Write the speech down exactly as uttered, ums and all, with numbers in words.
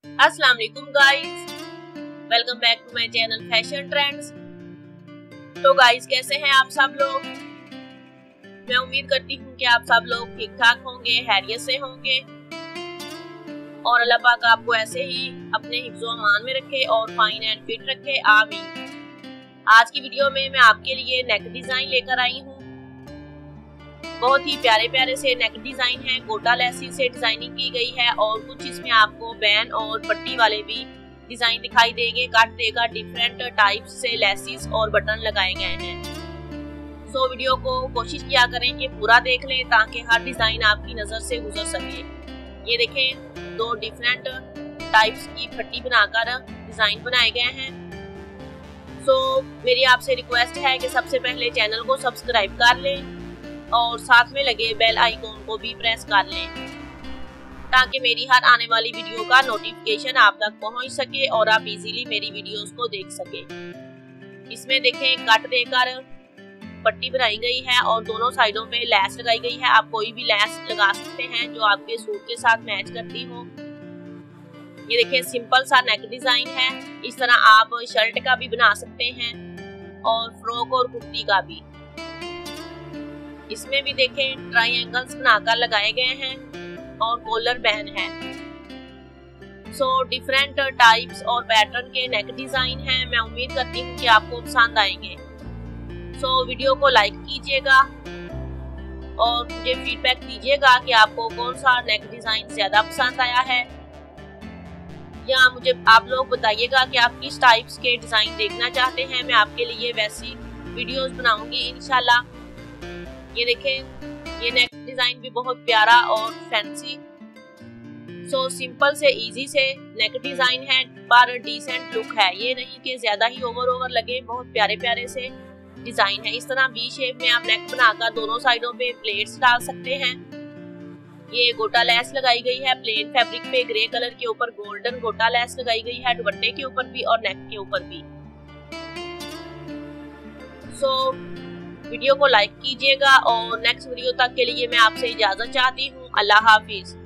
अस्सलाम वालेकुम guys, welcome back to my channel fashion trends. तो गाइस कैसे हैं आप सब लोग। मैं उम्मीद करती हूँ कि आप सब लोग ठीक ठाक होंगे, हैरियत से होंगे और अल्लाह पाक आपको ऐसे ही अपने हिफ्ज़ो अमान में रखे और फाइन एंड फिट रखे, आमीन। आज की वीडियो में मैं आपके लिए नेक डिजाइन लेकर आई हूँ। बहुत ही प्यारे प्यारे से नेक डिजाइन है, गोटा लेसी से डिजाइनिंग की गई है और कुछ इसमें आपको बैन और पट्टी वाले भी डिजाइन दिखाई देंगे। कट देगा डिफरेंट टाइप से लेसिस और बटन लगाए गए हैं। सो वीडियो को कोशिश किया करें कि पूरा देख लें ताकि हर डिजाइन आपकी नजर से गुजर सके। ये देखें, दो डिफरेंट टाइप्स की पट्टी बनाकर डिजाइन बनाए गए हैं। सो मेरी आपसे रिक्वेस्ट है कि सबसे पहले चैनल को सब्सक्राइब कर लें और साथ में लगे बेल आइकॉन को भी प्रेस कर लें ताकि मेरी हर आने वाली वीडियो का नोटिफिकेशन आप तक पहुंच सके और आप इजीली मेरी वीडियोस को देख सके। इसमें देखें, कट देकर पट्टी बनाई गई है और दोनों साइडों पे लैस लगाई गई है। आप कोई भी लैस लगा सकते हैं जो आपके सूट के साथ मैच करती हो। ये देखें, सिंपल सा नेक डिजाइन है। इस तरह आप शर्ट का भी बना सकते हैं और फ्रॉक और कुर्ती का भी। इसमें भी देखें, ट्रायंगल्स बनाकर लगाए गए हैं और कॉलर बैन है। सो डिफरेंट टाइप्स और पैटर्न के नेक डिजाइन हैं। मैं उम्मीद करती हूँ कि आपको पसंद आएंगे। सो वीडियो को लाइक कीजिएगा और मुझे फीडबैक दीजिएगा कि आपको कौन सा नेक डिजाइन ज्यादा पसंद आया है, या मुझे आप लोग बताइएगा कि आप किस टाइप्स के डिजाइन देखना चाहते हैं। मैं आपके लिए वैसी वीडियोस बनाऊंगी इंशाल्लाह। ये देखें, ये नेक डिजाइन भी बहुत प्यारा और फैंसी। सो सिंपल से इजी से नेक डिजाइन है पर डिसेंट लुक है। ये नहीं कि ज्यादा ही ओवर ओवर लगे, बहुत प्यारे प्यारे से डिजाइन है। इस तरह बी शेप में आप नेक बनाकर दोनों साइडों पे प्लेट्स डाल सकते हैं। ये गोटा लेस लगाई गई है प्लेन फैब्रिक पे, ग्रे कलर के ऊपर गोल्डन गोटा लेस लगाई गई है, दुपट्टे के ऊपर भी और नेक के ऊपर भी। सो वीडियो को लाइक कीजिएगा और नेक्स्ट वीडियो तक के लिए मैं आपसे इजाजत चाहती हूँ। अल्लाह हाफिज।